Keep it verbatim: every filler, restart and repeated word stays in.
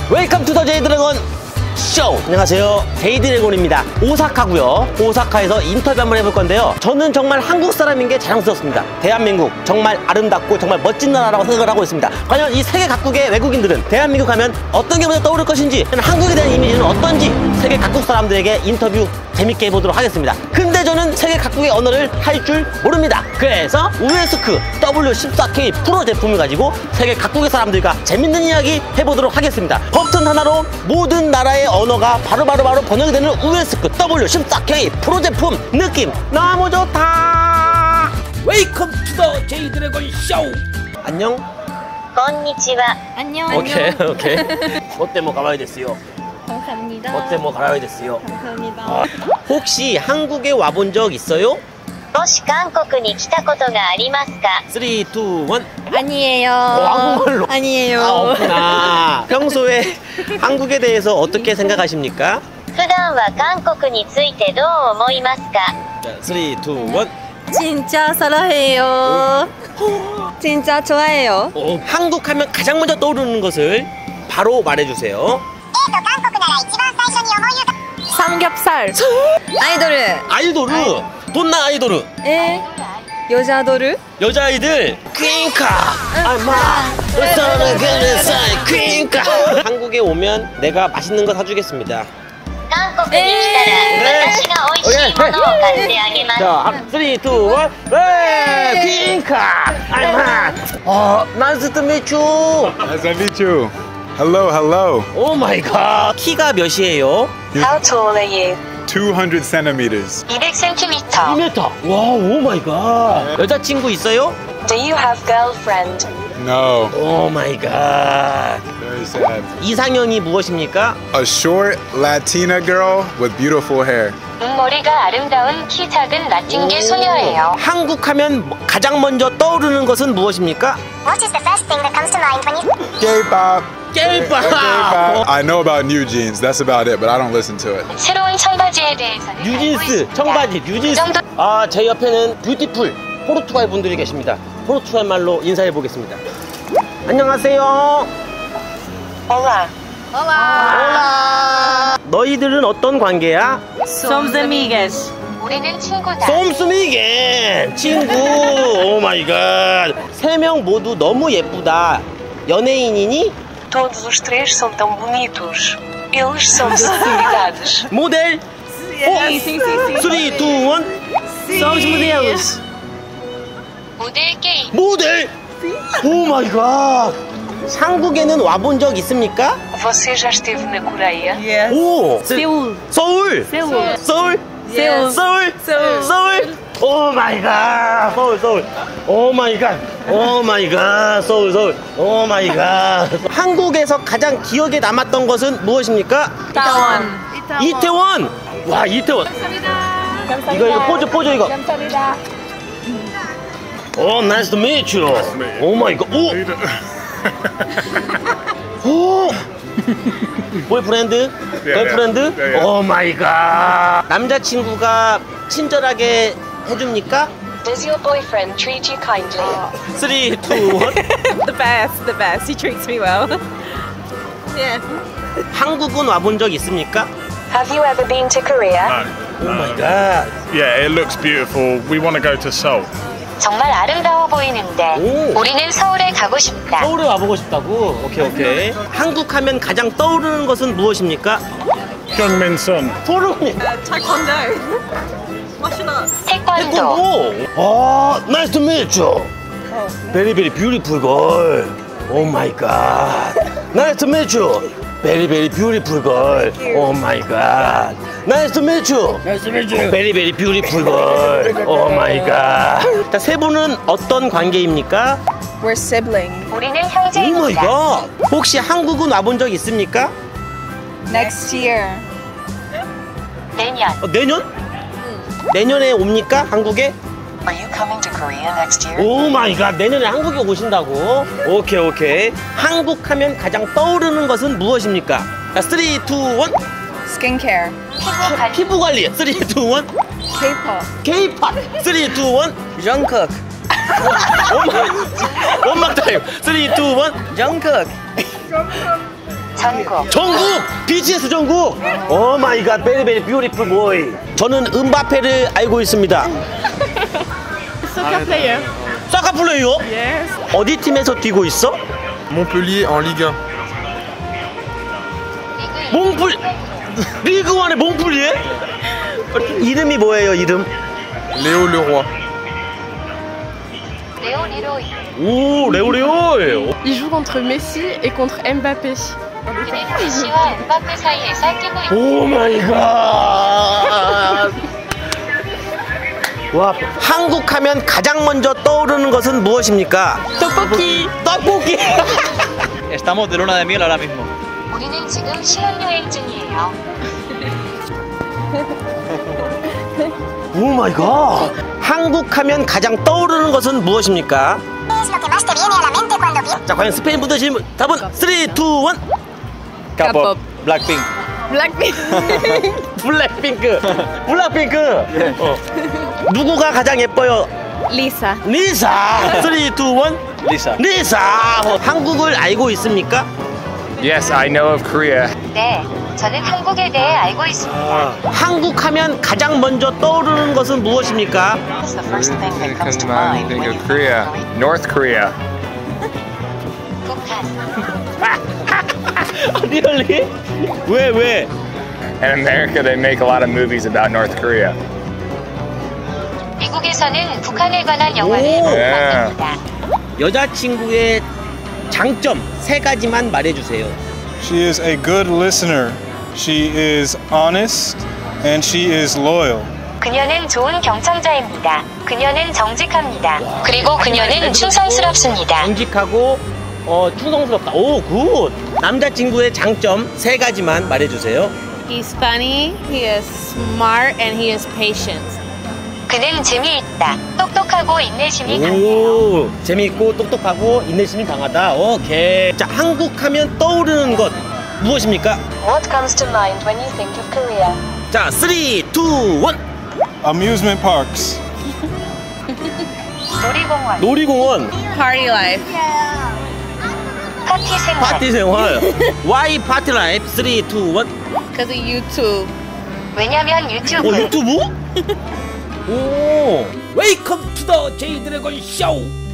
웰컴 투 더 제이드래곤 쇼! 안녕하세요, 제이드래곤입니다. 오사카고요. 오사카에서 인터뷰 한번 해볼 건데요. 저는 정말 한국 사람인 게 자랑스럽습니다. 대한민국 정말 아름답고 정말 멋진 나라라고 생각을 하고 있습니다. 과연 이 세계 각국의 외국인들은 대한민국 하면 어떤 게 먼저 떠오를 것인지, 한국에 대한 이미지는 어떤지 세계 각국 사람들에게 인터뷰 재밌게 해보도록 하겠습니다. 근데 저는 세계 각국의 언어를 할 줄 모릅니다. 그래서 우에스크 더블유 십사 케이 프로 제품을 가지고 세계 각국의 사람들과 재밌는 이야기 해보도록 하겠습니다. 버튼 하나로 모든 나라의 언어가 바로바로 바로 번역이 되는 우에스크 더블유 십사 케이 프로 제품, 느낌 너무 좋다. 웰컴 투 더 제이드래곤 쇼. 안녕. 건니치와. 안녕. 오케이 오케이. 어때 뭐 가봐야 됐어요. 감사합니다. 어때 뭐 가봐야 됐어요. 감사합니다. 아, 혹시 한국에 와본 적 있어요? もし韓国に来たことがありますか? 삼, 이, 일. 아니에요. 어, 한국말로. 아니에요. 아, 없구나. 평소에 한국에 대해서 어떻게 생각하십니까? 普段は韓国についてどう思いますか? 자, 삼, 이, 일. 진짜 사랑해요. 진짜 좋아해요. 어, 한국 하면 가장 먼저 떠오르는 것을 바로 말해주세요. 삼겹살. 아이돌. 아이돌. 돈나 아이돌. 에. 여자돌. 여자아이들. 퀸카. 아마. 퀸카. 한국에 오면 내가 맛있는 거 사주겠습니다. 韓国に来たら私が美味しいものを買ってあげます. 자, 삼, 이, 일. 네, 퀸카. 아마. 어, nice to meet you. Nice to meet you. Hello, hello. 오 마이 갓. 키가 몇이에요? How tall are you? two hundred centimeters. 이백 센티미터. 이 미터. 와, 오 마이 갓. 여자친구 있어요? Do you have girlfriend? No. 오 마이 갓. Very sad. 이상형이 무엇입니까? A short Latina girl with beautiful hair. 머리가 아름다운 키 작은 라틴계 소녀예요. 한국 하면 가장 먼저 떠오르는 것은 무엇입니까? What is the first thing that comes to mind when you... K-pop. K-pop. K-pop. I know about New Jeans. That's about it, but I don't listen to it. 새로운 청바지에 대해서는 뉴진스, 청바지, 뉴진스. 아, 제 옆에는 뷰티풀 포르투갈 분들이 계십니다. 포르투갈 말로 인사해 보겠습니다. 안녕하세요. Olá. 올라. 너희들은 어떤 관계야? Somos amigas. 우리는 친구다. 솜스미겐 친구. 오 마이 갓. 세 명 모두 너무 예쁘다. 연예인이니? Todos os três são tão bonitos. Eles são celebridades. 모델? Sim, sim, sim. 삼, 이, 일. Somos modelos. 모델 게임. 모델? 오 마이 갓. 한국에는 와본 적 있습니까? Você já esteve na Coreia? Yes. 오. Seul. 서울. Seul. 서울. Seul. 서울. Seul. 서울. 오 마이 갓. 서울 서울. 오 마이 갓. 오 마이 갓. 서울 서울. 오 마이 갓. 한국에서 가장 기억에 남았던 것은 무엇입니까? 이태원. 이태원. 와, 이태원. 이거 이거 포즈 포즈 이거. 감사합니다. 오, 나이스 투 미트 유. 오 마이 갓. 오. 오. 보이프렌드? 걸프렌드? 네, 네. 오 마이 갓. 남자친구가 친절하게 해줍니까? Does your boyfriend treat you kindly? 삼, 이, 일. The best, the best. He treats me well. Yeah. 한국은 와본 적 있습니까? Have you ever been to Korea? 오 마이 갓. Yeah, it looks beautiful. We want to go to Seoul. 정말 아름다워 보이는데 오. 우리는 서울에 가고 싶다. 서울에 와보고 싶다고? 오케이 오케이. 한국 하면 가장 떠오르는 것은 무엇입니까? Jungmin Sun. 소름이. Taekwondo. Martial arts. 태권도. 아, 나이스 투 미트 유. 베리 베리 뷰티풀 걸. 오 마이 갓. 나이스 투 미트 유. 베리 베리 뷰티풀 걸. 오 마이 갓. 나이스 투 미트 유. 나이스 투 미트 유. 베리 베리 뷰티풀 걸. 오 마이 갓. 자, 세 분은 어떤 관계입니까? We're siblings. 우리는 오 마이 형제입니다. 갓. 혹시 한국은 와본 적 있습니까? Next year. 내년. 어, 내년? 내년에 옵니까? 한국에? Are you coming to Korea next year? 오 마이 갓. 내년에 한국에 오신다고? 오케이 오케이. 한국 하면 가장 떠오르는 것은 무엇입니까? 자, 삼, 이, 일. Skincare. 피부 관리. 피부 관리. 삼, 이, 일. K-pop. K-pop. 삼, 이, 일. Jungkook. 원막 타임. 삼, 이, 일. Jungkook. 전국. 정국! 비티에스 정국! 오 마이 갓, 베리 베리 뷰티풀 보이. 저는 음바페를 알고 있습니다. Soccer player. 사카 플레이어? Yes. 어디 팀에서 뛰고 있어? Montpellier en Ligue un. 몽플 리그원의 몽플리에? 이름이 뭐예요, 이름? Léo Leroy. 레오 리로이. 오, 레오레오. Il joue contre Messi et contre Mbappé. 그는 메시와 음바페 사이에서 뛰고 있다. 오 마이 갓. 와, 한국 하면 가장 먼저 떠오르는 것은 무엇입니까? Topoki. 떡볶이. Estamos de luna de miel ahora mismo. 우리는 지금 신혼여행 중이에요. 오 마이 갓. 한국 하면 가장 떠오르는 것은 무엇입니까? 자, 과연 스페인 분들 질문 답은 삼, 이, 일. K-pop. Blackpink. Blackpink. 블랙핑크. 블랙핑크. 어. 누구가 가장 예뻐요? Lisa. 리사. 삼, 이, 일. Lisa. 리사. 한국을 알고 있습니까? Yes, I know of Korea. 네, 저는 한국에 대해 알고 있습니다. 한국 하면 가장 먼저 떠오르는 것은 무엇입니까? What's the first thing that comes to I mind think when of you Korea. North Korea. 북한. 리얼리? 왜 왜? In America, they make a lot of movies about North Korea. 미국에서는 북한에 관한 영화를 오. 많이 예. 만듭니다. 여자친구의 장점 세 가지만 말해주세요. She is a good listener. She is honest and she is loyal. 그녀는 좋은 경청자입니다. 그녀는 정직합니다. 그리고 그녀는 충성스럽습니다. 정직하고 어, 충성스럽다. 오, 굿. 남자친구의 장점 세 가지만 말해주세요. He's funny, he is smart, and he is patient. 그는 재미있다. 똑똑하고 인내심이 강해요. 오, 재미있고 똑똑하고 인내심이 강하다. 오케이. 자, 한국 하면 떠오르는 것 무엇입니까? What comes to mind when you think of Korea? 자, 삼, 이, 일. Amusement parks. 놀이공원, 놀이공원, Party life. 파티 생활, 파티 생활. Why party life? 삼, 이, 일. Because of YouTube. 왜냐면 유튜브. 어, 유튜브? 오, 웨이컴 투 더 제이드래곤 쇼.